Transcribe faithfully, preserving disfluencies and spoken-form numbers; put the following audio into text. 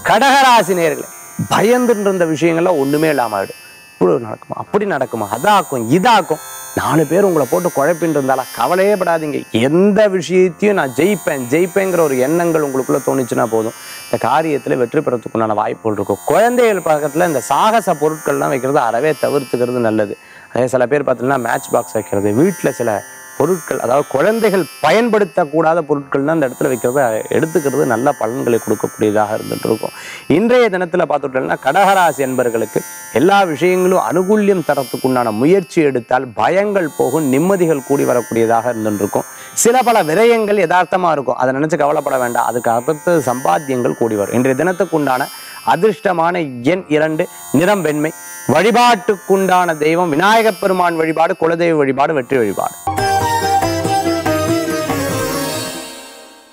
கடகராசி நேயர்களே, பயந்துட்டு இருந்த விஷயங்கள்லாம் ஒண்ணுமே இல்லாம ஆயிடும். இப்படி நடக்குமா, அப்படி நடக்குமா, அதாக்கும் இதாக்கும், நாலு பேர் உங்களை போட்டு குழப்பின்னு இருந்தாலா கவலையே படாதீங்க. எந்த விஷயத்தையும் நான் ஜெயிப்பேன் ஜெயிப்பேங்கிற ஒரு எண்ணங்கள் உங்களுக்குள்ள தோணுச்சுன்னா போதும், இந்த காரியத்துல வெற்றி பெறத்துக்குண்டான வாய்ப்புகள் இருக்கும். குழந்தைகள் பக்கத்துல இந்த சாகச பொருட்கள்லாம் வைக்கிறது அறவே தவிர்த்துக்கிறது நல்லது. அதே சில பேர் பார்த்தீங்கன்னா மேட்ச் பாக்ஸ் வைக்கிறது, வீட்டுல சில பொருட்கள், அதாவது குழந்தைகள் பயன்படுத்தக்கூடாத பொருட்கள்லாம் அந்த இடத்துல வைக்கிறத எடுத்துக்கிறது நல்ல பலன்களை கொடுக்கக்கூடியதாக இருந்துட்டு இருக்கும். இன்றைய தினத்துல பார்த்துட்டோம்னா கடகராசி என்பர்களுக்கு எல்லா விஷயங்களும் அனுகூல்யம் தரத்துக்குண்டான முயற்சி எடுத்தால் பயங்கள் போகும், நிம்மதிகள் கூடி வரக்கூடியதாக இருந்துட்டு இருக்கும். சில பல விரயங்கள் யதார்த்தமா இருக்கும், அதை நினைச்சு கவலைப்பட வேண்டாம், அதுக்கு அடுத்து சம்பாத்தியங்கள் கூடி வரும். இன்றைய தினத்துக்குண்டான அதிர்ஷ்டமான எண் இரண்டு, நிறம் வெண்மை. வழிபாட்டுக்குண்டான தெய்வம் விநாயகப் பெருமான் வழிபாடு, குலதெய்வ வழிபாடு, வெற்றி வழிபாடு.